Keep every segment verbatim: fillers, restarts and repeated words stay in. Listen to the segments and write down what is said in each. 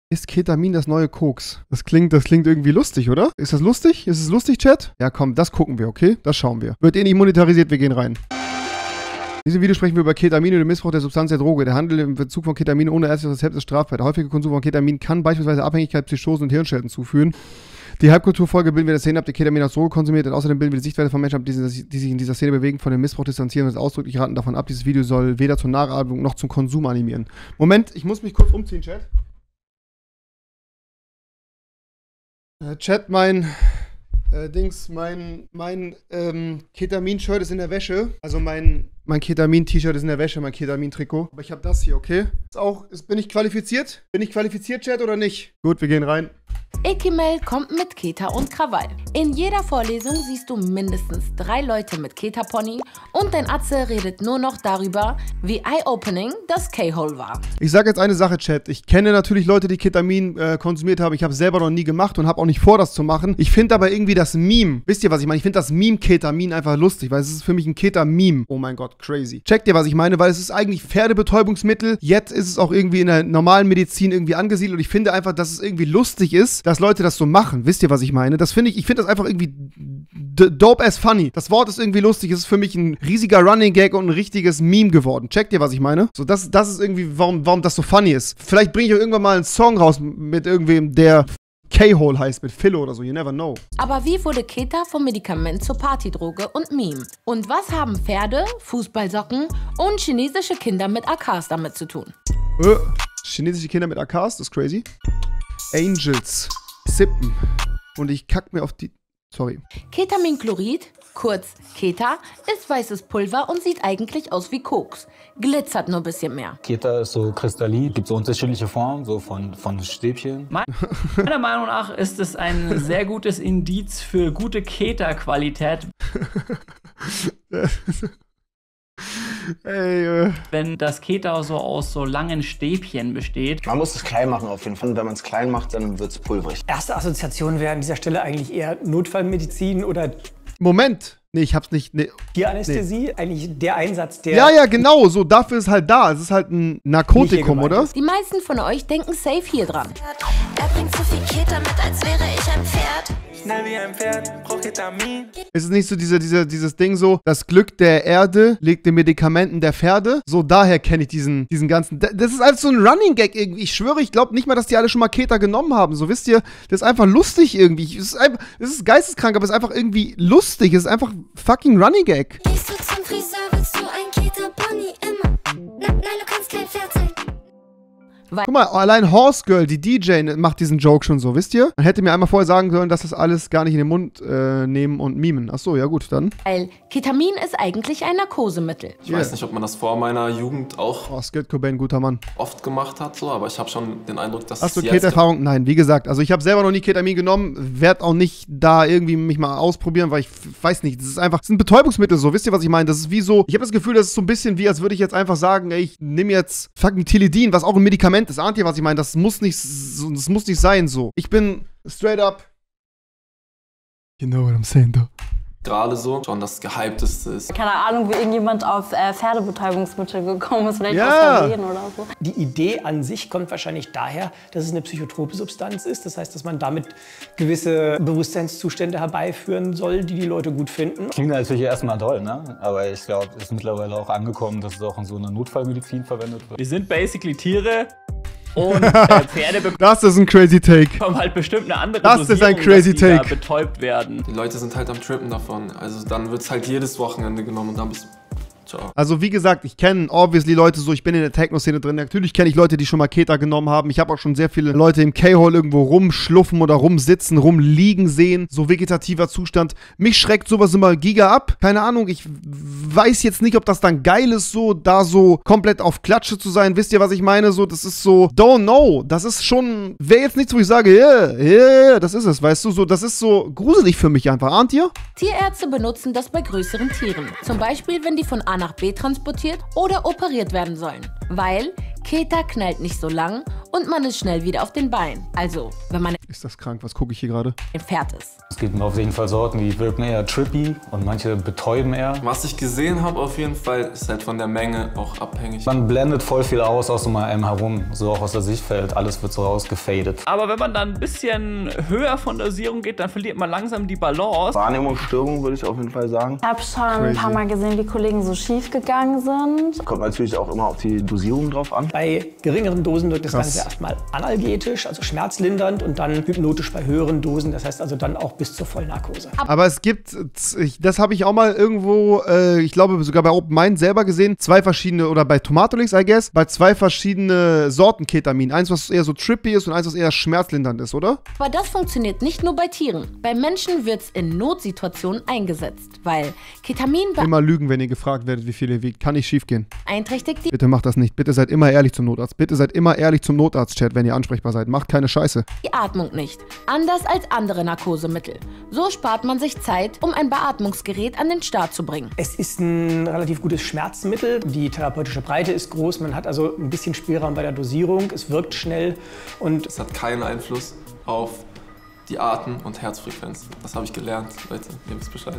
Ist Ketamin das neue Koks? Das klingt, das klingt irgendwie lustig, oder? Ist das lustig? Ist es lustig, Chat? Ja, komm, das gucken wir, okay? Das schauen wir. Wird eh nicht monetarisiert, wir gehen rein. In diesem Video sprechen wir über Ketamin und den Missbrauch der Substanz der Droge. Der Handel im Bezug von Ketamin ohne ärztliches Rezept ist strafbar. Der häufige Konsum von Ketamin kann beispielsweise Abhängigkeit, Psychosen und Hirnschäden zuführen. Die Halbkulturfolge bilden wir der Szene ab, die Ketamin als Droge konsumiert und außerdem bilden wir die Sichtweise von Menschen ab, die, die sich in dieser Szene bewegen, von dem Missbrauch distanzieren und uns ausdrücklich raten davon ab. Dieses Video soll weder zur Nachahmung noch zum Konsum animieren. Moment, ich muss mich kurz umziehen, Chat. Äh, Chat, mein äh, Dings, mein, mein ähm, Ketamin-Shirt ist in der Wäsche. Also mein, mein Ketamin-T-Shirt ist in der Wäsche, mein Ketamin-Trikot. Aber ich habe das hier, okay? Ist auch, ist, bin ich qualifiziert? Bin ich qualifiziert, Chat, oder nicht? Gut, wir gehen rein. Ekimel kommt mit Keta und Krawall. In jeder Vorlesung siehst du mindestens drei Leute mit Keta-Pony und dein Atze redet nur noch darüber, wie eye-opening das K-Hole war. Ich sage jetzt eine Sache, Chat. Ich kenne natürlich Leute, die Ketamin äh, konsumiert haben. Ich habe es selber noch nie gemacht und habe auch nicht vor, das zu machen. Ich finde aber irgendwie das Meme, wisst ihr, was ich meine? Ich finde das Meme Ketamin einfach lustig, weil es ist für mich ein Keta-Meme. Oh mein Gott, crazy. Checkt ihr, was ich meine? Weil es ist eigentlich Pferdebetäubungsmittel. Jetzt ist es auch irgendwie in der normalen Medizin irgendwie angesiedelt und ich finde einfach, dass es irgendwie lustig ist, dass Leute das so machen. Wisst ihr, was ich meine? Das finde ich, ich finde das einfach irgendwie dope as funny. Das Wort ist irgendwie lustig. Es ist für mich ein riesiger Running Gag und ein richtiges Meme geworden. Checkt ihr, was ich meine? So, das, das ist irgendwie, warum, warum das so funny ist. Vielleicht bringe ich auch irgendwann mal einen Song raus mit irgendwem, der K-Hole heißt, mit Philo oder so. You never know. Aber wie wurde Keta vom Medikament zur Partydroge und Meme? Und was haben Pferde, Fußballsocken und chinesische Kinder mit A Ks damit zu tun? Äh, chinesische Kinder mit A Ks? Das ist crazy. Angels. Sippen. Und ich kack mir auf die... Sorry. Ketaminchlorid, kurz Keta, ist weißes Pulver und sieht eigentlich aus wie Koks. Glitzert nur ein bisschen mehr. Keta ist so kristallin, gibt so unterschiedliche Formen, so von, von Stäbchen. Meiner Meinung nach ist es ein sehr gutes Indiz für gute Keta-Qualität. Ey, äh. Wenn das Keta so aus so langen Stäbchen besteht. Man muss es klein machen auf jeden Fall. Wenn man es klein macht, dann wird es pulverig. Erste Assoziation wäre an dieser Stelle eigentlich eher Notfallmedizin oder... Moment. Nee, ich hab's nicht... Nee. Tieranästhesie, nee. Eigentlich der Einsatz, der... Ja, ja, genau. So, dafür ist halt da. Es ist halt ein Narkotikum, oder? Die meisten von euch denken safe hier dran. Er bringt so viel Keta mit, als wäre ich ein Pferd. Schnell wie ein Pferd, braucht Ketamin. Ist es nicht so diese, diese, dieses Ding so, das Glück der Erde liegt in Medikamenten der Pferde? So, daher kenne ich diesen, diesen ganzen... Das ist alles so ein Running Gag irgendwie. Ich schwöre, ich glaube nicht mal, dass die alle schon mal Keta genommen haben. So, wisst ihr, das ist einfach lustig irgendwie. Es ist, einfach, es ist geisteskrank, aber es ist einfach irgendwie lustig. Es ist einfach fucking Running Gag. Gehst du zum Friseur, willst du ein Keta-Pony immer? Na, nein, du kannst kein Pferd sein. Guck mal, allein Horse Girl, die D J, macht diesen Joke schon so, wisst ihr? Man hätte mir einmal vorher sagen sollen, dass das alles gar nicht in den Mund äh, nehmen und mimen. Achso, ja gut, dann. Weil Ketamin ist eigentlich ein Narkosemittel. Ich yeah. weiß nicht, ob man das vor meiner Jugend auch oh, Skirt Cobain, guter Mann. oft gemacht hat, so, aber ich habe schon den Eindruck, dass Hast es du Keta-Erfahrung? Nein, wie gesagt, also ich habe selber noch nie Ketamin genommen, werde auch nicht da irgendwie mich mal ausprobieren, weil ich weiß nicht, das ist einfach, das sind Betäubungsmittel so, wisst ihr, was ich meine? Das ist wie so, ich habe das Gefühl, das ist so ein bisschen wie, als würde ich jetzt einfach sagen, ey, ich nehme jetzt fucking Tilidin, was auch ein Medikament ist. Ahnt ihr, was ich meine? Das muss nicht, das muss nicht sein so. Ich bin straight up. You know what I'm saying, though. Gerade so schon das Gehypteste ist. Keine Ahnung, wie irgendjemand auf äh, Pferdebetäubungsmittel gekommen ist, vielleicht ja. aus Versehen oder so. Die Idee an sich kommt wahrscheinlich daher, dass es eine psychotrope Substanz ist. Das heißt, dass man damit gewisse Bewusstseinszustände herbeiführen soll, die die Leute gut finden. Klingt natürlich erstmal toll, ne? Aber ich glaube, es ist mittlerweile auch angekommen, dass es auch in so einer Notfallmedizin verwendet wird. Wir sind basically Tiere. Und äh, Pferde bekommen das ist ein crazy Take. halt bestimmt eine andere Das Dosierung, ist ein crazy dass die Take. Da betäubt werden. Die Leute sind halt am Trippen davon. Also dann wird es halt jedes Wochenende genommen und dann bist du... Ciao. Also wie gesagt, ich kenne obviously Leute so, ich bin in der Techno-Szene drin. Natürlich kenne ich Leute, die schon mal Keta genommen haben. Ich habe auch schon sehr viele Leute im K-Hole irgendwo rumschluffen oder rumsitzen, rumliegen sehen. So vegetativer Zustand. Mich schreckt sowas immer giga ab. Keine Ahnung, ich weiß jetzt nicht, ob das dann geil ist, so da so komplett auf Klatsche zu sein. Wisst ihr, was ich meine? So, das ist so, don't know. Das ist schon, wäre jetzt nichts, wo ich sage, yeah, yeah, das ist es, weißt du? So, das ist so gruselig für mich einfach. Ahnt ihr? Tierärzte benutzen das bei größeren Tieren. Zum Beispiel, wenn die von A nach B transportiert oder operiert werden sollen. Weil Keta knallt nicht so lang und man ist schnell wieder auf den Beinen. Also, wenn man Ist das krank? Was gucke ich hier gerade? entfernt ist. Es gibt auf jeden Fall Sorten, die wirken eher trippy und manche betäuben eher. Was ich gesehen habe auf jeden Fall, ist halt von der Menge auch abhängig. Man blendet voll viel aus aus so einem herum, so auch aus der Sichtfeld. Alles wird so rausgefadet. Aber wenn man dann ein bisschen höher von Dosierung geht, dann verliert man langsam die Balance. Wahrnehmungsstörung würde ich auf jeden Fall sagen. Ich habe schon ein paar Mal gesehen, wie Kollegen so schief gegangen sind. Kommt natürlich auch immer auf die Dosierung drauf an. Bei geringeren Dosen wirkt das Krass. Ganze erstmal analgetisch, also schmerzlindernd, und dann hypnotisch bei höheren Dosen, das heißt also dann auch bis zur Vollnarkose. Aber es gibt, ich, das habe ich auch mal irgendwo, äh, ich glaube sogar bei Open Mind selber gesehen, zwei verschiedene, oder bei Tomatolix, I guess, bei zwei verschiedene Sorten Ketamin. Eins, was eher so trippy ist und eins, was eher schmerzlindernd ist, oder? Aber das funktioniert nicht nur bei Tieren. Bei Menschen wird es in Notsituationen eingesetzt, weil Ketamin Immer lügen, wenn ihr gefragt werdet, wie viel ihr wiegt. Kann nicht schief gehen. beeinträchtigt die Bitte macht das nicht. Bitte seid immer ehrlich zum Notarzt. Bitte seid immer ehrlich zum Notarzt-Chat, wenn ihr ansprechbar seid. Macht keine Scheiße. Die Atmung nicht. Anders als andere Narkosemittel. So spart man sich Zeit, um ein Beatmungsgerät an den Start zu bringen. Es ist ein relativ gutes Schmerzmittel. Die therapeutische Breite ist groß. Man hat also ein bisschen Spielraum bei der Dosierung. Es wirkt schnell und Es hat keinen Einfluss auf die Atem- und Herzfrequenz. Das habe ich gelernt, Leute. Ihr wisst Bescheid.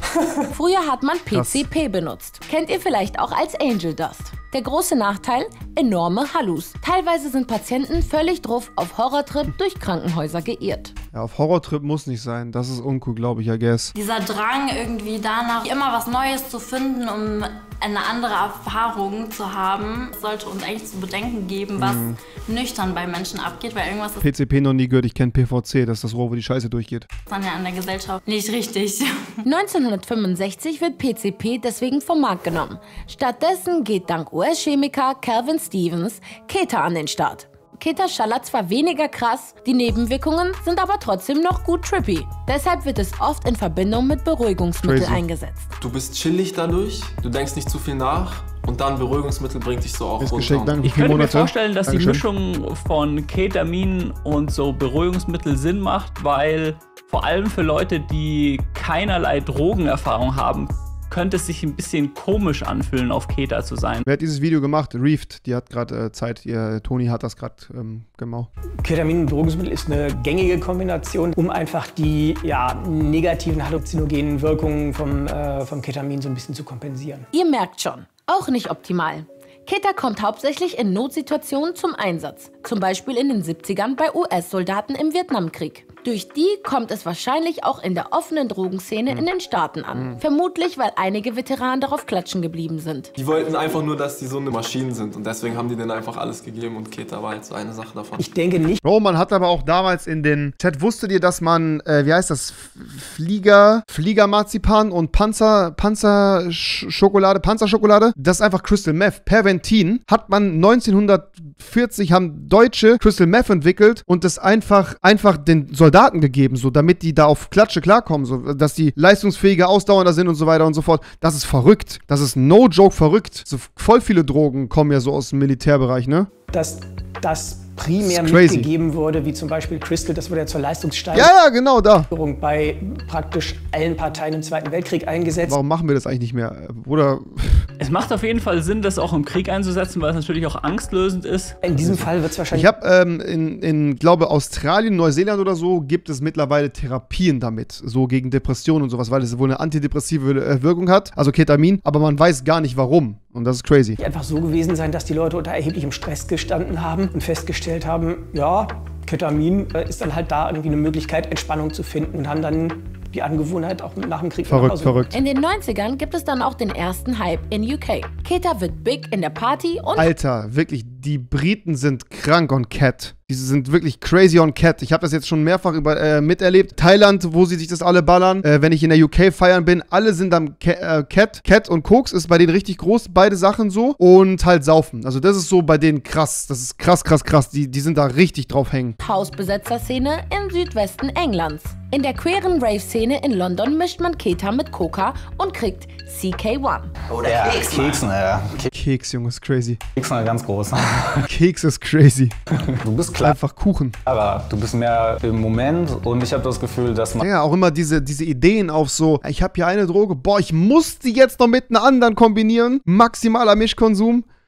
Früher hat man P C P benutzt. Kennt ihr vielleicht auch als Angel Dust. Der große Nachteil? Enorme Hallus. Teilweise sind Patienten völlig drauf auf Horrortrip durch Krankenhäuser geirrt. Ja, auf Horrortrip muss nicht sein. Das ist uncool, glaube ich, I guess. Dieser Drang irgendwie danach, immer was Neues zu finden, um eine andere Erfahrung zu haben, sollte uns eigentlich zu bedenken geben, was nüchtern bei Menschen abgeht, weil irgendwas ist P C P noch nie gehört. Ich kenne P V C. Das ist das Rohr, wo die Scheiße durchgeht. dann ja an der Gesellschaft nicht richtig. neunzehnhundertfünfundsechzig wird P C P deswegen vom Markt genommen. Stattdessen geht dank U S-Chemiker Calvin Stevens Keta an den Start. Keta schallert zwar weniger krass, die Nebenwirkungen sind aber trotzdem noch gut trippy. Deshalb wird es oft in Verbindung mit Beruhigungsmitteln Crazy. eingesetzt. Du bist chillig dadurch, du denkst nicht zu viel nach und dann Beruhigungsmittel bringt dich so auch Ist runter. geschenkt, danke. Ich Vier könnte mir Monate. vorstellen, dass die Dankeschön. Mischung von Ketamin und so Beruhigungsmittel Sinn macht, weil vor allem für Leute, die keinerlei Drogenerfahrung haben, könnte es sich ein bisschen komisch anfühlen, auf Keta zu sein. Wer hat dieses Video gemacht? Reefed. Die hat gerade äh, Zeit. Ihr, Toni hat das gerade ähm, gemacht. Ketamin und Beruhigungsmittel ist eine gängige Kombination, um einfach die ja, negativen halluzinogenen Wirkungen vom, äh, vom Ketamin so ein bisschen zu kompensieren. Ihr merkt schon, auch nicht optimal. Keta kommt hauptsächlich in Notsituationen zum Einsatz. Zum Beispiel in den siebzigern bei U S-Soldaten im Vietnamkrieg. Durch die kommt es wahrscheinlich auch in der offenen Drogenszene in den Staaten an. Vermutlich, weil einige Veteranen darauf klatschen geblieben sind. Die wollten einfach nur, dass die so eine Maschinen sind und deswegen haben die denen einfach alles gegeben und Keta war halt so eine Sache davon. Ich denke nicht, Bro, man hat aber auch damals in den Chat, wusstet ihr, dass man, äh, wie heißt das, F- Flieger, Fliegermarzipan und Panzer, Panzerschokolade, Panzerschokolade, das ist einfach Crystal Meth. Perventin hat man neunzehnhundertvierzig, haben Deutsche Crystal Meth entwickelt und das einfach, einfach den Soldaten gegeben, so, damit die da auf Klatsche klarkommen, so, dass die leistungsfähiger, ausdauernder sind und so weiter und so fort. Das ist verrückt. Das ist no joke verrückt. So voll viele Drogen kommen ja so aus dem Militärbereich, ne? dass das primär Das ist crazy. mitgegeben wurde, wie zum Beispiel Crystal, das wurde ja zur Leistungssteigerung Ja, ja, genau, da. bei praktisch allen Parteien im Zweiten Weltkrieg eingesetzt. Warum machen wir das eigentlich nicht mehr? Oder Es macht auf jeden Fall Sinn, das auch im Krieg einzusetzen, weil es natürlich auch angstlösend ist. In diesem Fall wird es wahrscheinlich ich habe ähm, in, in, glaube Australien, Neuseeland oder so, gibt es mittlerweile Therapien damit, so gegen Depressionen und sowas, weil es wohl eine antidepressive äh, Wirkung hat, also Ketamin, aber man weiß gar nicht warum und das ist crazy. einfach so gewesen sein, dass die Leute unter erheblichem Stress gestanden haben und festgestellt haben, ja, Ketamin äh, ist dann halt da irgendwie eine Möglichkeit, Entspannung zu finden und haben dann die Angewohnheit auch nach dem Krieg Verrückt, nach Hause. verrückt. In den neunzigern gibt es dann auch den ersten Hype in U K. Keta wird big in der Party und Alter, wirklich, die Briten sind krank on Cat. Die sind wirklich crazy on Cat. Ich habe das jetzt schon mehrfach über, äh, miterlebt. Thailand, wo sie sich das alle ballern. Äh, wenn ich in der U K feiern bin, alle sind am Ca äh, Cat. Cat und Koks ist bei denen richtig groß, beide Sachen so. Und halt saufen. Also das ist so bei denen krass. Das ist krass, krass, krass. Die, die sind da richtig drauf hängen. Hausbesetzerszene im Südwesten Englands. In der queeren Rave-Szene in London mischt man Keta mit Coca und kriegt C K eins. Oder Ja, Keks, Keksen, ja. Keks, Junge, ist crazy. Keksen ganz groß. Keks ist crazy. Du bist klar, Einfach Kuchen. aber du bist mehr im Moment und ich habe das Gefühl, dass man Ja, auch immer diese, diese Ideen auf so, ich habe hier eine Droge, boah, ich muss die jetzt noch mit einer anderen kombinieren. Maximaler Mischkonsum.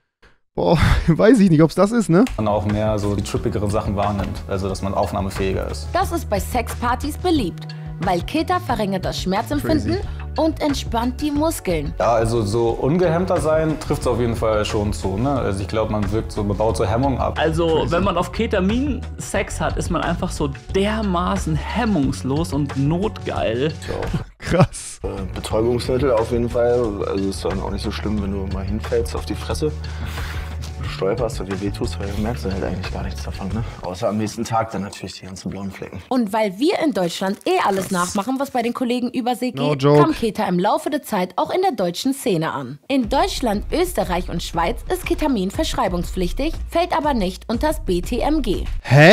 Boah, weiß ich nicht, ob es das ist, ne? Man auch mehr so die trippigeren Sachen wahrnimmt, also dass man aufnahmefähiger ist. Das ist bei Sexpartys beliebt, weil Keta verringert das Schmerzempfinden Crazy. und entspannt die Muskeln. Ja, also so ungehemmter sein trifft es auf jeden Fall schon zu, ne? Also ich glaube, man wirkt so, man baut so Hemmung ab. Also wenn man auf Ketamin Sex hat, ist man einfach so dermaßen hemmungslos und notgeil. Krass. Äh, Betäubungsmittel auf jeden Fall. Also ist dann auch nicht so schlimm, wenn du mal hinfällst auf die Fresse. Du stolperst und dir wehtust, weil du merkst halt eigentlich gar nichts davon, ne? Außer am nächsten Tag dann natürlich die ganzen blauen Flecken. Und weil wir in Deutschland eh alles nachmachen, was bei den Kollegen übersee No geht, joke. kam Keta im Laufe der Zeit auch in der deutschen Szene an. In Deutschland, Österreich und Schweiz ist Ketamin verschreibungspflichtig, fällt aber nicht unter das B T M G. Hä?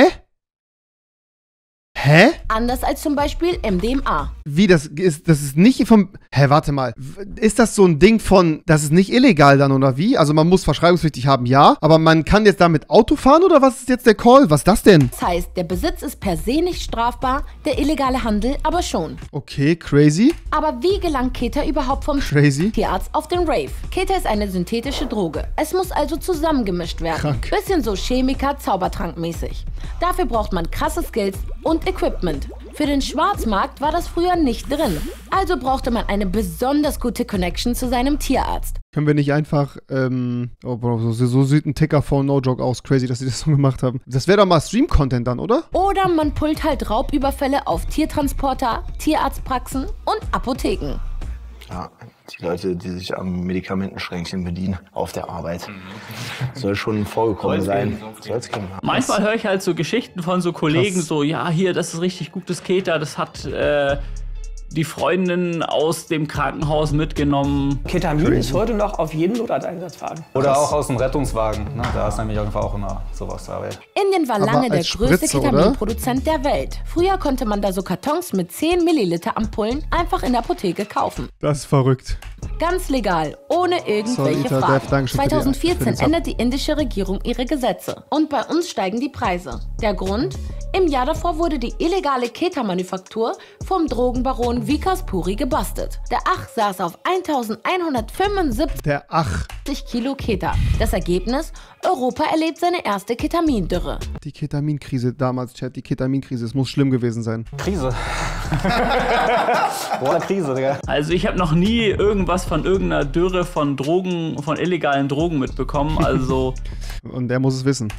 Hä? Anders als zum Beispiel M D M A. Wie, das ist, das ist nicht vom... Hä, warte mal. Ist das so ein Ding von, das ist nicht illegal dann, oder wie? Also man muss verschreibungspflichtig haben, ja. Aber man kann jetzt damit Auto fahren, oder was ist jetzt der Call? Was ist das denn? Das heißt, der Besitz ist per se nicht strafbar, der illegale Handel aber schon. Okay, crazy. Aber wie gelangt Keta überhaupt vom Crazy. Tierarzt auf den Rave? Keta ist eine synthetische Droge. Es muss also zusammengemischt werden. Krank. Bisschen so Chemiker-Zaubertrank-mäßig. Dafür braucht man krasse Skills und Equipment. Für den Schwarzmarkt war das früher nicht drin. Also brauchte man eine besonders gute Connection zu seinem Tierarzt. Können wir nicht einfach, ähm, oh, Bro, so, so sieht ein Ticker von No Joke aus. Crazy, dass sie das so gemacht haben. Das wäre doch mal Stream-Content dann, oder? Oder man pullt halt Raubüberfälle auf Tiertransporter, Tierarztpraxen und Apotheken. Ja, die Leute, die sich am Medikamentenschränkchen bedienen auf der Arbeit. Soll schon vorgekommen sein. Soll's gehen. Manchmal höre ich halt so Geschichten von so Kollegen, so, ja, hier, das ist richtig gutes Keta, das hat äh, die Freundin aus dem Krankenhaus mitgenommen. Ketamin Crazy. ist heute noch auf jedem Notarzteinsatzwagen. Oder auch aus dem Rettungswagen, ne? Da ist nämlich einfach auch immer sowas dabei. Indien war Aber lange der als größte Spritze, oder? Ketaminproduzent der Welt. Früher konnte man da so Kartons mit zehn Milliliter Ampullen einfach in der Apotheke kaufen. Das ist verrückt. Ganz legal, ohne irgendwelche Ita, Fragen. Dev, Dankeschön für die- für zweitausendvierzehn den Sub. ändert die indische Regierung ihre Gesetze. Und bei uns steigen die Preise. Der Grund? Im Jahr davor wurde die illegale Keta-Manufaktur vom Drogenbaron Vikas Puri gebastelt. Der Ach saß auf eintausendeinhundertfünfundsiebzig Der Ach. Kilo Keta. Das Ergebnis? Europa erlebt seine erste Ketamindürre. Die Ketaminkrise damals, Chat, die Ketaminkrise. Es muss schlimm gewesen sein. Krise. Boah, Krise, Digga. Also ich habe noch nie irgendwas von irgendeiner Dürre von Drogen, von illegalen Drogen mitbekommen. Also Und der muss es wissen.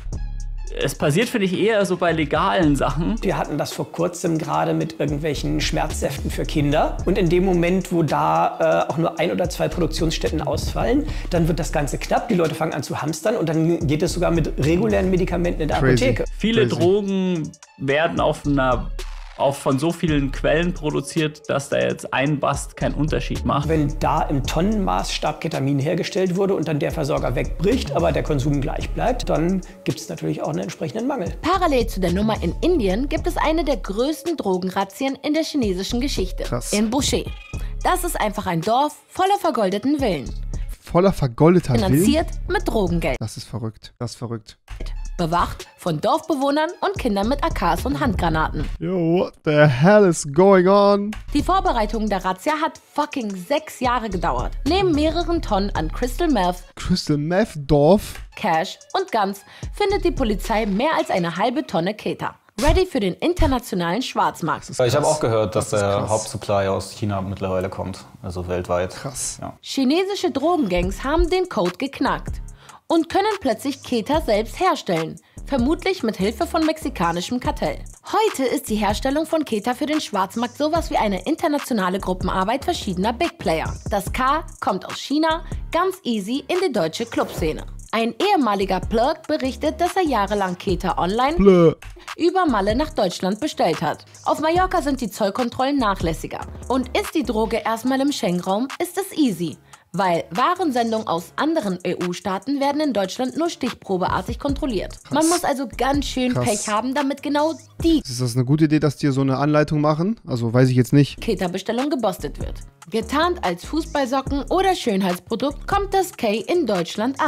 es passiert, finde ich, eher so bei legalen Sachen. Wir hatten das vor kurzem gerade mit irgendwelchen Schmerzsäften für Kinder. Und in dem Moment, wo da äh, auch nur ein oder zwei Produktionsstätten ausfallen, dann wird das Ganze knapp. Die Leute fangen an zu hamstern und dann geht es sogar mit regulären Medikamenten in der Crazy. Apotheke. Viele Crazy. Drogen werden auf einer auch von so vielen Quellen produziert, dass da jetzt ein Bast keinen Unterschied macht. Wenn da im Tonnenmaßstab Ketamin hergestellt wurde und dann der Versorger wegbricht, aber der Konsum gleich bleibt, dann gibt es natürlich auch einen entsprechenden Mangel. Parallel zu der Nummer in Indien gibt es eine der größten Drogenrazzien in der chinesischen Geschichte. Krass. In Boucher. Das ist einfach ein Dorf voller vergoldeten Villen. Voller vergoldeter Willen. Finanziert mit Drogengeld. Das ist verrückt. Das ist verrückt. Bewacht von Dorfbewohnern und Kindern mit A Ks und Handgranaten. Yo, what the hell is going on? Die Vorbereitung der Razzia hat fucking sechs Jahre gedauert. Neben mehreren Tonnen an Crystal Meth, Crystal Meth Dorf. Cash und Guns findet die Polizei mehr als eine halbe Tonne Keta. Ready für den internationalen Schwarzmarkt. Ich habe auch gehört, dass Das ist der krass. Hauptsupply aus China mittlerweile kommt, also weltweit. Krass. Ja. Chinesische Drogengangs haben den Code geknackt und können plötzlich Keta selbst herstellen. Vermutlich mit Hilfe von mexikanischem Kartell. Heute ist die Herstellung von Keta für den Schwarzmarkt sowas wie eine internationale Gruppenarbeit verschiedener Big Player. Das K kommt aus China, ganz easy in die deutsche Clubszene. Ein ehemaliger Plug berichtet, dass er jahrelang Keta online Blö. über Malle nach Deutschland bestellt hat. Auf Mallorca sind die Zollkontrollen nachlässiger. Und ist die Droge erstmal im Schengen-Raum, ist es easy. Weil Warensendungen aus anderen E U-Staaten werden in Deutschland nur stichprobeartig kontrolliert. Man muss also ganz schön Krass. Pech haben, damit genau die Ist das eine gute Idee, dass die so eine Anleitung machen? Also weiß ich jetzt nicht. Keta-Bestellung gebostet wird. Getarnt als Fußballsocken oder Schönheitsprodukt kommt das K in Deutschland an.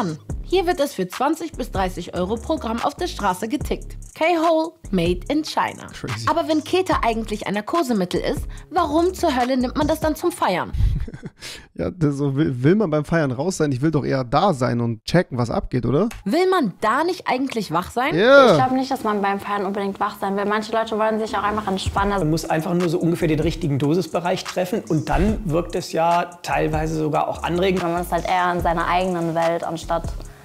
Hier wird es für zwanzig bis dreißig Euro pro Gramm auf der Straße getickt. K-Hole, made in China. Crazy. Aber wenn Keta eigentlich ein Narkosemittel ist, warum zur Hölle nimmt man das dann zum Feiern? Ja, das so will, will man beim Feiern raus sein? Ich will doch eher da sein und checken, was abgeht, oder? Will man da nicht eigentlich wach sein? Ja. Ich glaube nicht, dass man beim Feiern unbedingt wach sein will. Manche Leute wollen sich auch einfach entspannen. Man muss einfach nur so ungefähr den richtigen Dosisbereich treffen und dann wirkt es ja teilweise sogar auch anregend. Man ist halt eher in seiner eigenen Welt, anstatt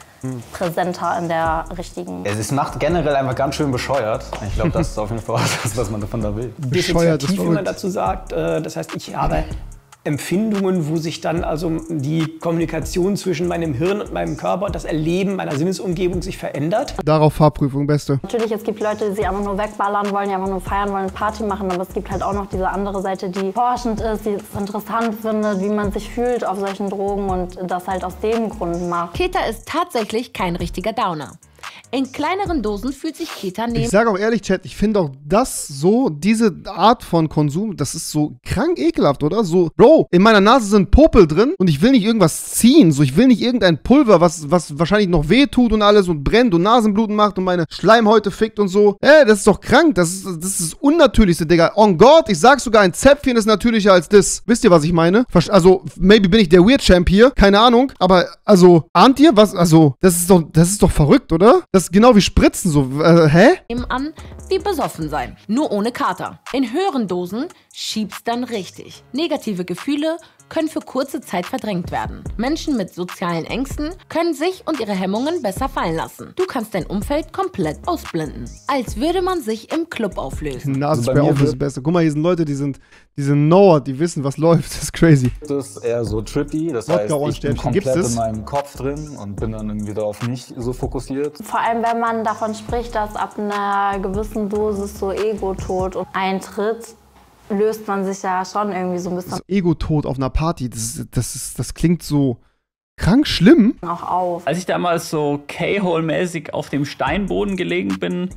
präsenter in der richtigen. Es macht generell einfach ganz schön bescheuert. Ich glaube, das ist auf jeden Fall das, was man davon da will. Bescheuert ist Dissoziativ, wie man verrückt. dazu sagt. Äh, Das heißt, ich habe Empfindungen, wo sich dann also die Kommunikation zwischen meinem Hirn und meinem Körper und das Erleben meiner Sinnesumgebung sich verändert. Darauf Fahrprüfung, Beste. Natürlich, es gibt Leute, die sich einfach nur wegballern wollen, die einfach nur feiern wollen, Party machen, aber es gibt halt auch noch diese andere Seite, die forschend ist, die es interessant findet, wie man sich fühlt auf solchen Drogen und das halt aus dem Grund macht. Keta ist tatsächlich kein richtiger Downer. In kleineren Dosen fühlt sich Keta Ich neben... sage auch ehrlich, Chat, ich finde auch das so, diese Art von Konsum, das ist so krank ekelhaft, oder? So, Bro, in meiner Nase sind Popel drin und ich will nicht irgendwas ziehen. So, ich will nicht irgendein Pulver, was, was wahrscheinlich noch weh tut und alles und brennt und Nasenbluten macht und meine Schleimhäute fickt und so. Ey, das ist doch krank. Das ist das, ist das Unnatürlichste, Digga. On God, ich sag sogar, ein Zäpfchen ist natürlicher als das. Wisst ihr, was ich meine? Verst- Also, maybe bin ich der Weird Champ hier. Keine Ahnung. Aber, also, ahnt ihr was? Also, das ist doch, das ist doch verrückt, oder? Das ist genau wie Spritzen, so. Äh, hä? an wie besoffen sein, nur ohne Kater. In höheren Dosen schiebt's dann richtig. Negative Gefühle können für kurze Zeit verdrängt werden. Menschen mit sozialen Ängsten können sich und ihre Hemmungen besser fallen lassen. Du kannst dein Umfeld komplett ausblenden. Als würde man sich im Club auflösen. Nasenspray auf ist das Beste. Guck mal, hier sind Leute, die sind, die sind Knower, die wissen, was läuft. Das ist crazy. Das ist eher so trippy, das Wodka heißt, ich bin Orange-Stäbchen, gibt's komplett das? in meinem Kopf drin und bin dann irgendwie darauf nicht so fokussiert. Vor allem, wenn man davon spricht, dass ab einer gewissen Dosis so Ego-Tod eintritt, löst man sich ja schon irgendwie so ein bisschen Das Ego-Tod auf einer Party, das, ist, das, ist, das klingt so krank schlimm. auch auf. Als ich damals so K-Hole-mäßig auf dem Steinboden gelegen bin,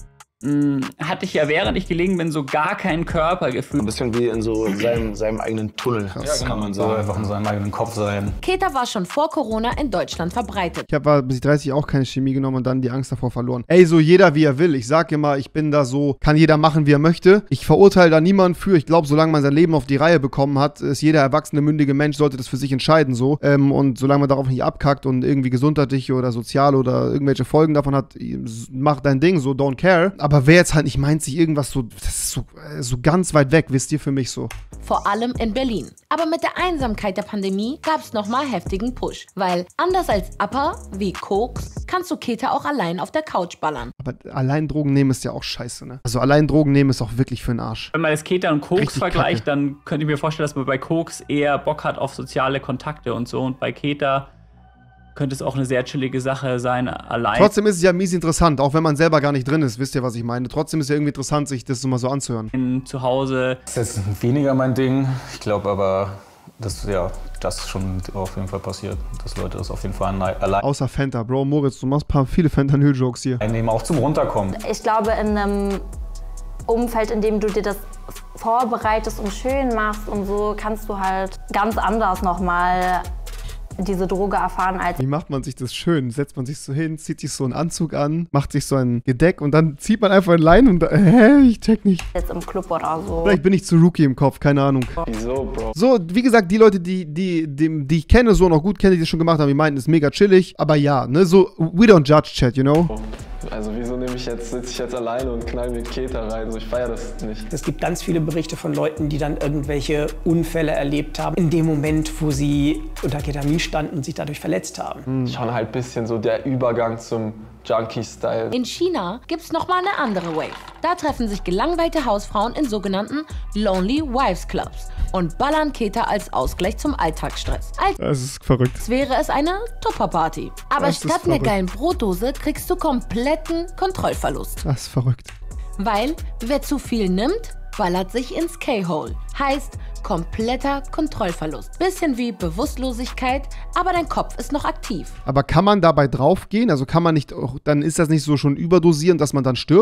mh, hatte ich ja, während ich gelegen bin, so gar kein Körpergefühl. Ein bisschen wie in so seinem, seinem eigenen Tunnel. Ja, kann man so einfach in seinem eigenen Kopf sein. Keta war schon vor Corona in Deutschland verbreitet. Ich habe bis ich dreißig auch keine Chemie genommen und dann die Angst davor verloren. Ey, so jeder wie er will. Ich sag immer, ich bin da so, kann jeder machen, wie er möchte. Ich verurteile da niemanden für. Ich glaube, solange man sein Leben auf die Reihe bekommen hat, ist jeder erwachsene, mündige Mensch, sollte das für sich entscheiden so. Ähm, und solange man darauf nicht abkackt und irgendwie gesundheitliche oder soziale oder irgendwelche Folgen davon hat, mach dein Ding, so don't care. Aber wer jetzt halt nicht meint, sich irgendwas so, das ist so, äh, so ganz weit weg, wisst ihr, für mich so. Vor allem in Berlin. Aber mit der Einsamkeit der Pandemie gab's nochmal heftigen Push. Weil anders als Upper wie Koks kannst du Keta auch allein auf der Couch ballern. Aber allein Drogen nehmen ist ja auch scheiße, ne? Also allein Drogen nehmen ist auch wirklich für den Arsch. Wenn man das Keta und Koks Richtig vergleicht, kacke. dann könnte ich mir vorstellen, dass man bei Koks eher Bock hat auf soziale Kontakte und so. Und bei Keta könnte es auch eine sehr chillige Sache sein, allein. Trotzdem ist es ja mies interessant, auch wenn man selber gar nicht drin ist, wisst ihr, was ich meine? Trotzdem ist es ja irgendwie interessant, sich das so mal so anzuhören. Zu Hause. Das ist jetzt weniger mein Ding. Ich glaube aber, dass ja, das schon auf jeden Fall passiert. Dass Leute das auf jeden Fall allein Außer Fanta, Bro, Moritz, du machst paar viele Fentanyl-Jokes hier. einnehmen, auch zum Runterkommen. Ich glaube, in einem Umfeld, in dem du dir das vorbereitest und schön machst und so, kannst du halt ganz anders nochmal diese Droge erfahren als... Wie macht man sich das schön? Setzt man sich so hin, zieht sich so einen Anzug an, macht sich so ein Gedeck und dann zieht man einfach ein Line und äh, hä, ich check nicht. Jetzt im Club oder so. Vielleicht bin ich zu Rookie im Kopf, keine Ahnung. Wieso, Bro? So, wie gesagt, die Leute, die, die, die, die ich kenne, so noch gut kenne, die das schon gemacht haben, die meinten, es ist mega chillig. Aber ja, ne, so, we don't judge, Chat, you know? Also wieso nehme ich jetzt, sitze ich jetzt alleine und knall mir Keta rein? So, ich feiere das nicht. Es gibt ganz viele Berichte von Leuten, die dann irgendwelche Unfälle erlebt haben, in dem Moment, wo sie unter Ketamin standen und sich dadurch verletzt haben. Schon halt ein bisschen so der Übergang zum Junkie-Style. In China gibt's nochmal eine andere Wave. Da treffen sich gelangweilte Hausfrauen in sogenannten Lonely Wives Clubs und ballern Keta als Ausgleich zum Alltagsstress. Als Das ist verrückt. wäre es eine Tupperparty. Aber Das ist statt einer verrückt. geilen Brotdose kriegst du kompletten Kontrollverlust. Das ist verrückt. Weil wer zu viel nimmt, ballert sich ins K-Hole. Heißt kompletter Kontrollverlust. Bisschen wie Bewusstlosigkeit, aber dein Kopf ist noch aktiv. Aber kann man dabei draufgehen? Also kann man nicht, auch- dann ist das nicht so schon überdosieren, dass man dann stirbt?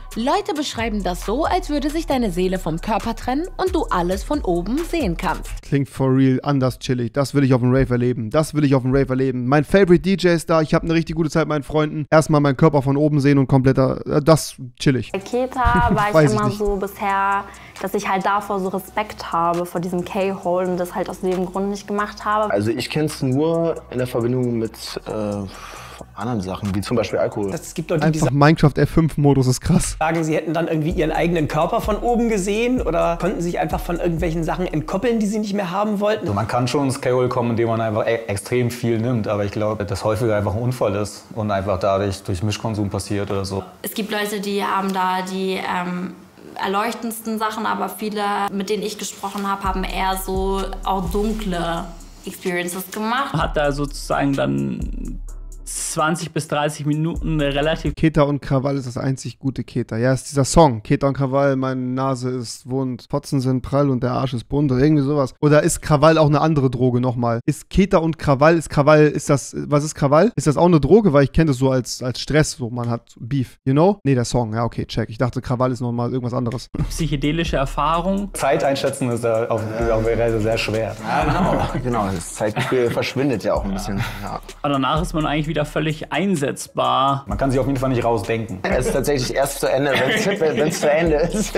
Leute beschreiben das so, als würde sich deine Seele vom Körper trennen und du alles von oben sehen kannst. Klingt for real anders chillig. Das will ich auf dem Rave erleben. Das will ich auf dem Rave erleben. Mein Favorite D J ist da. Ich habe eine richtig gute Zeit mit meinen Freunden. Erstmal meinen Körper von oben sehen und komplett, äh, das chillig. Bei Keta war Weiß ich ich immer nicht. so bisher, dass ich halt davor so Respekt habe, vor diesem K-Hole und das halt aus dem Grund nicht gemacht habe. Also ich kenne es nur in der Verbindung mit äh, anderen Sachen, wie zum Beispiel Alkohol. Es gibt Leute, die Einfach Minecraft F fünf Modus ist krass. sagen, sie hätten dann irgendwie ihren eigenen Körper von oben gesehen oder konnten sich einfach von irgendwelchen Sachen entkoppeln, die sie nicht mehr haben wollten. Also man kann schon ins K-Hole kommen, indem man einfach e extrem viel nimmt, aber ich glaube, dass häufiger einfach ein Unfall ist und einfach dadurch durch Mischkonsum passiert oder so. Es gibt Leute, die haben da die ähm, erleuchtendsten Sachen, aber viele, mit denen ich gesprochen habe, haben eher so auch dunkle Experiences gemacht. Hat da sozusagen dann zwanzig bis dreißig Minuten eine relativ... Keta und Krawall ist das einzig gute Keta. Ja, ist dieser Song. Keta und Krawall, meine Nase ist wund, Fotzen sind prall und der Arsch ist bunt oder irgendwie sowas. Oder ist Krawall auch eine andere Droge nochmal? Ist Keta und Krawall, ist Krawall, ist das, was ist Krawall? Ist das auch eine Droge? Weil ich kenne das so als, als Stress, so man hat Beef, you know? Nee, der Song, ja okay, check. Ich dachte, Krawall ist nochmal irgendwas anderes. Psychedelische Erfahrung. Zeit einschätzen ist ja auf, auf der Reise sehr schwer. Ja, genau. genau, das Zeitgefühl verschwindet ja auch ein bisschen. Ja. Aber danach ist man eigentlich wieder völlig einsetzbar. Man kann sich auf jeden Fall nicht rausdenken. Es ist tatsächlich erst zu Ende, wenn es zu Ende ist.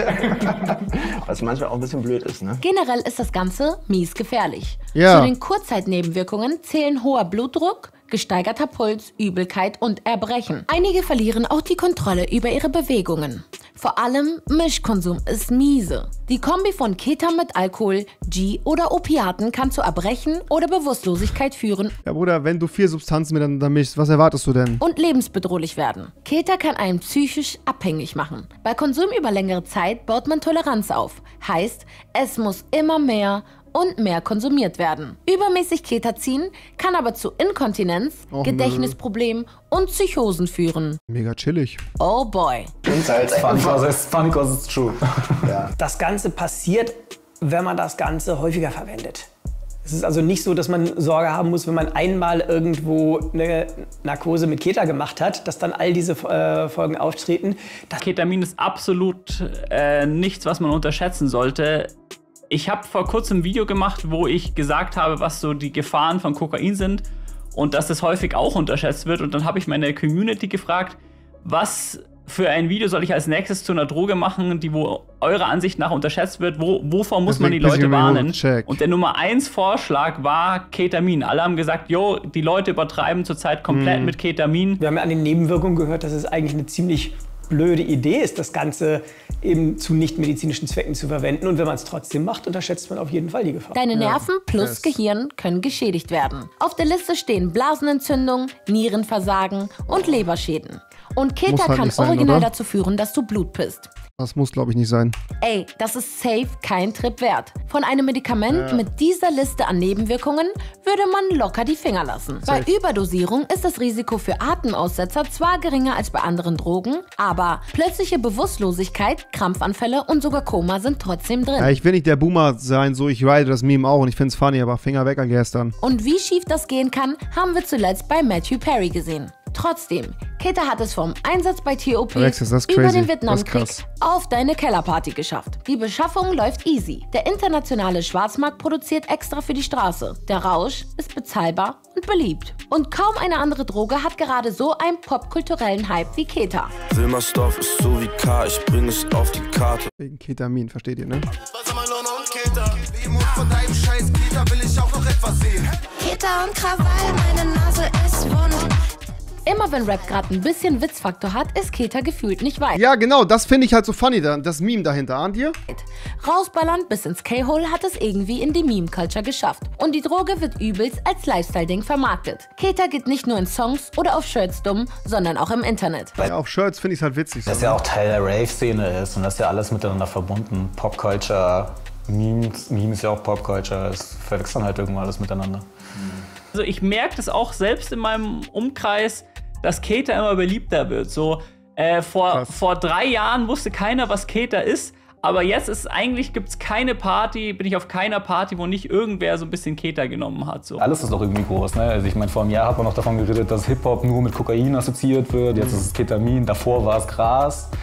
Was manchmal auch ein bisschen blöd ist, ne? Generell ist das Ganze mies gefährlich. Ja. Zu den Kurzzeitnebenwirkungen zählen hoher Blutdruck, gesteigerter Puls, Übelkeit und Erbrechen. Einige verlieren auch die Kontrolle über ihre Bewegungen. Vor allem Mischkonsum ist miese. Die Kombi von Keta mit Alkohol, G oder Opiaten kann zu Erbrechen oder Bewusstlosigkeit führen Ja, Bruder, wenn du vier Substanzen miteinander mischst, was erwartest du denn? und lebensbedrohlich werden. Keta kann einen psychisch abhängig machen. Bei Konsum über längere Zeit baut man Toleranz auf. Heißt, es muss immer mehr und mehr konsumiert werden. Übermäßig Keta ziehen kann aber zu Inkontinenz, Och, Gedächtnisproblemen und Psychosen führen. Mega chillig. Oh boy. Und halt Funny cause it's, funny cause it's true. Ja. Das Ganze passiert, wenn man das Ganze häufiger verwendet. Es ist also nicht so, dass man Sorge haben muss, wenn man einmal irgendwo eine Narkose mit Keta gemacht hat, dass dann all diese äh, Folgen auftreten. Das Ketamin ist absolut äh, nichts, was man unterschätzen sollte. Ich habe vor kurzem ein Video gemacht, wo ich gesagt habe, was so die Gefahren von Kokain sind und dass das häufig auch unterschätzt wird. Und dann habe ich meine Community gefragt, was für ein Video soll ich als nächstes zu einer Droge machen, die wo eurer Ansicht nach unterschätzt wird? Wo, wovor muss man die Deswegen Leute warnen? check. Und der Nummer eins Vorschlag war Ketamin. Alle haben gesagt, jo, die Leute übertreiben zurzeit komplett Mhm. mit Ketamin. Wir haben ja an den Nebenwirkungen gehört, dass es eigentlich eine ziemlich blöde Idee ist, das Ganze eben zu nichtmedizinischen Zwecken zu verwenden. Und wenn man es trotzdem macht, unterschätzt man auf jeden Fall die Gefahr. Deine Nerven plus Yes. Gehirn können geschädigt werden. Auf der Liste stehen Blasenentzündung, Nierenversagen und Leberschäden. Und Keta Muss halt kann nicht sein, original oder? dazu führen, dass du Blut pisst. Das muss, glaube ich, nicht sein. Ey, das ist safe kein Trip wert. Von einem Medikament Ja. mit dieser Liste an Nebenwirkungen würde man locker die Finger lassen. Bei Überdosierung ist das Risiko für Atemaussetzer zwar geringer als bei anderen Drogen, aber plötzliche Bewusstlosigkeit, Krampfanfälle und sogar Koma sind trotzdem drin. Ja, ich will nicht der Boomer sein, so ich ride das Meme auch und ich find's funny, aber Finger weg an gestern. Und wie schief das gehen kann, haben wir zuletzt bei Matthew Perry gesehen. Trotzdem, Keta hat es vom Einsatz bei T O P Alexis, das ist über crazy. den Das ist Vietnamkrieg krass. auf deine Kellerparty geschafft. Die Beschaffung läuft easy. Der internationale Schwarzmarkt produziert extra für die Straße. Der Rausch ist bezahlbar und beliebt. Und kaum eine andere Droge hat gerade so einen popkulturellen Hype wie Keta. Wilmersdorf ist so wie K, ich bring es auf die Karte. Wegen Ketamin, versteht ihr, ne? Keta und Krawall, meine Nase ist wund. Immer wenn Rap gerade ein bisschen Witzfaktor hat, ist Keta gefühlt nicht weit. Ja, genau, das finde ich halt so funny, da- das Meme dahinter, ahnt ihr? Rausballern bis ins K-Hole hat es irgendwie in die Meme-Culture geschafft. Und die Droge wird übelst als Lifestyle-Ding vermarktet. Keta geht nicht nur in Songs oder auf Shirts dumm, sondern auch im Internet. Ja, auf Shirts finde ich es halt witzig. So, Dass ja auch Teil der Rave-Szene ist und das ist ja alles miteinander verbunden. Popculture, Memes, Memes ist ja auch Popculture, es verwechselt dann halt irgendwann alles miteinander. Also ich merke das auch selbst in meinem Umkreis, dass Keta immer beliebter wird. So äh, vor, vor drei Jahren wusste keiner, was Keta ist, aber jetzt ist eigentlich gibt's keine Party, bin ich auf keiner Party, wo nicht irgendwer so ein bisschen Keta genommen hat. So. Alles ist doch irgendwie groß, ne? Also ich meine, vor einem Jahr hat man noch davon geredet, dass Hip-Hop nur mit Kokain assoziiert wird. Jetzt ist es Ketamin, davor war es Gras.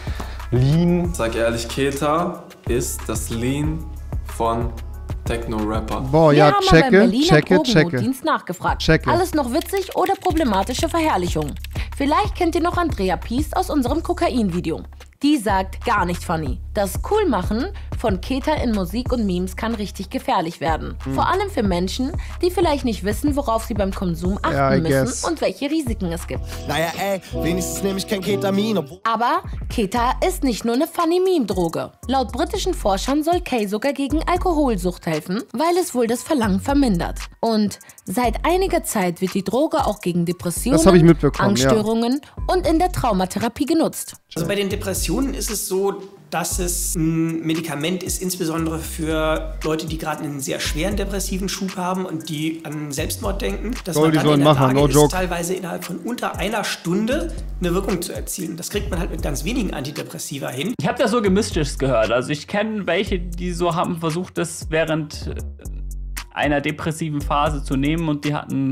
Lean. Sag ehrlich, Keta ist das Lean von Techno-Rapper. Boah, ja, Wir checke, haben beim Berliner checke, checke. Drogennotdienst nachgefragt. Checke. Alles noch witzig oder problematische Verherrlichung? Vielleicht kennt ihr noch Andrea Piest aus unserem Kokain-Video. Die sagt, gar nicht funny. Das Coolmachen von Keta in Musik und Memes kann richtig gefährlich werden. Hm. Vor allem für Menschen, die vielleicht nicht wissen, worauf sie beim Konsum achten Ja, I müssen guess. und welche Risiken es gibt. Naja, ey, wenigstens nehme ich kein Ketamin. Aber Keta ist nicht nur eine Funny-Meme-Droge. Laut britischen Forschern soll K sogar gegen Alkoholsucht helfen, weil es wohl das Verlangen vermindert. Und seit einiger Zeit wird die Droge auch gegen Depressionen, Das hab ich mitbekommen, Angststörungen und in der Traumatherapie genutzt. Also bei den Depressionen ist es so, dass es ein Medikament ist, insbesondere für Leute, die gerade einen sehr schweren depressiven Schub haben und die an Selbstmord denken, dass Soll man die dann sollen in der machen, Lage no ist, joke. teilweise innerhalb von unter einer Stunde eine Wirkung zu erzielen. Das kriegt man halt mit ganz wenigen Antidepressiva hin. Ich habe da so Gemischtes gehört. Also ich kenne welche, die so haben versucht, das während einer depressiven Phase zu nehmen und die hatten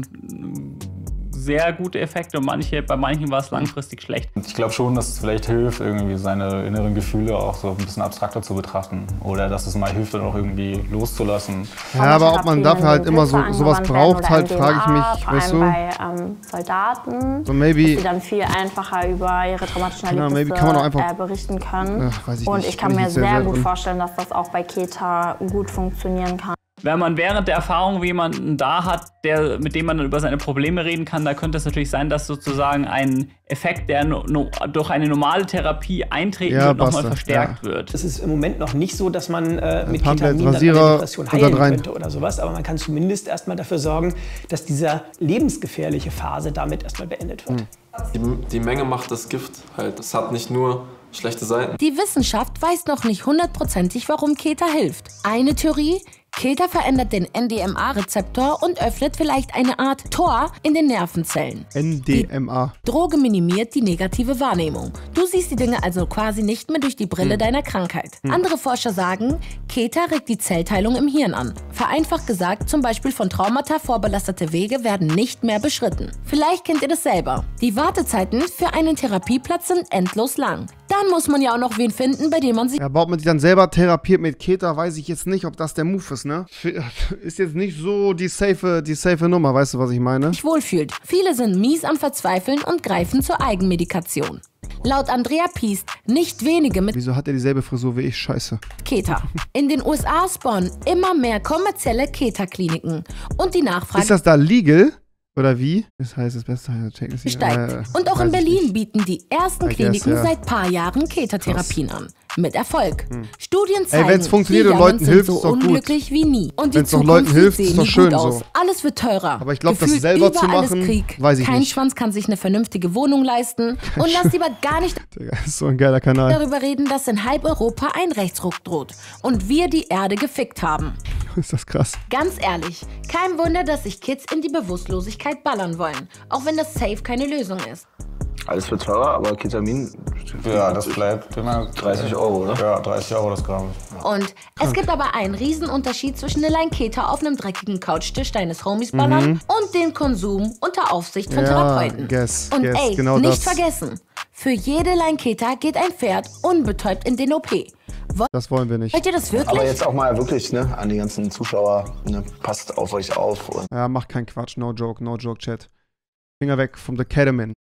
sehr gute Effekte und manche, bei manchen war es langfristig schlecht. Ich glaube schon, dass es vielleicht hilft, irgendwie seine inneren Gefühle auch so ein bisschen abstrakter zu betrachten. Oder dass es mal hilft, dann auch irgendwie loszulassen. Ja, aber ob man dafür halt immer so sowas braucht, halt, frage ich mich, vor weißt allem du? bei ähm, Soldaten, So maybe- dass sie dann viel einfacher über ihre traumatischen Ja, maybe Erlebnisse kann man auch einfach- äh, berichten können. Ach, weiß ich Und nicht, ich kann bin ich mir nicht sehr, sehr, sehr gut drin. vorstellen, dass das auch bei Keta gut funktionieren kann. Wenn man während der Erfahrung jemanden da hat, der, mit dem man dann über seine Probleme reden kann, da könnte es natürlich sein, dass sozusagen ein Effekt, der no, no, durch eine normale Therapie eintreten Ja, wird, nochmal basta, verstärkt wird. Es ist im Moment noch nicht so, dass man äh, mit Tablet, Ketamin dann Rasierer eine Depression und heilen dann rein. könnte oder sowas. Aber man kann zumindest erstmal dafür sorgen, dass diese lebensgefährliche Phase damit erstmal beendet wird. Die, die Menge macht das Gift halt. Es hat nicht nur schlechte Seiten. Die Wissenschaft weiß noch nicht hundertprozentig, warum Keta hilft. Eine Theorie: Keta verändert den N D M A-Rezeptor und öffnet vielleicht eine Art Tor in den Nervenzellen. N D M A. Droge minimiert die negative Wahrnehmung. Du siehst die Dinge also quasi nicht mehr durch die Brille Hm. deiner Krankheit. Hm. Andere Forscher sagen, Keta regt die Zellteilung im Hirn an. Vereinfacht gesagt, zum Beispiel von Traumata vorbelastete Wege werden nicht mehr beschritten. Vielleicht kennt ihr das selber. Die Wartezeiten für einen Therapieplatz sind endlos lang. Dann muss man ja auch noch wen finden, bei dem man sich Ja, baut man sich dann selber therapiert mit Keta, weiß ich jetzt nicht, ob das der Move ist, ne? Ist jetzt nicht so die safe, die safe Nummer, weißt du, was ich meine? sich wohlfühlt. Viele sind mies am Verzweifeln und greifen zur Eigenmedikation. Laut Andrea Piest nicht wenige mit Wieso hat er dieselbe Frisur wie ich? Scheiße. Keta. In den U S A spawnen immer mehr kommerzielle Keta-Kliniken. Und die Nachfrage Ist das da legal? Oder wie? Das heißt, das Beste checken Sie. steigt. Äh, Und auch weiß in ich Berlin nicht. bieten die ersten I guess, Kliniken ja. seit paar Jahren Keta-Therapien an. Mit Erfolg. Hm. Studien zeigen, Ey, wenn's funktioniert die und Leuten Youngens sind hilft, so ist doch gut. unglücklich wie nie. Und die Wenn's doch Zukunft Leuten hilft, sieht ist doch sehen schön gut so. aus. Alles wird teurer. Aber ich glaub, das Gefühlt selber zu überall ist machen, Krieg. weiß ich Kein nicht. Schwanz kann sich eine vernünftige Wohnung leisten. Und lass lieber gar nicht Digga, das ist so ein geiler Kanal. darüber reden, dass in halb Europa ein Rechtsruck droht. Und wir die Erde gefickt haben. Ist das krass. Ganz ehrlich, kein Wunder, dass sich Kids in die Bewusstlosigkeit ballern wollen. Auch wenn das safe keine Lösung ist. Alles wird teurer, aber Ketamin. Ja, das bleibt immer dreißig Euro, oder? Ja, dreißig Euro das Gramm. Und es gibt aber einen Riesenunterschied zwischen eine Line Keta auf einem dreckigen Couchtisch deines Homies ballern Mhm. und den Konsum unter Aufsicht von Ja, Therapeuten. guess, und guess, ey, genau nicht das. vergessen, für jede Line Keta geht ein Pferd unbetäubt in den O P. Wollt Das wollen wir nicht. ihr das wirklich? Aber jetzt auch mal wirklich, ne, an die ganzen Zuschauer, ne, passt auf euch auf. Und Ja, macht keinen Quatsch. No joke, no joke, Chat. Finger weg vom The Ketamine.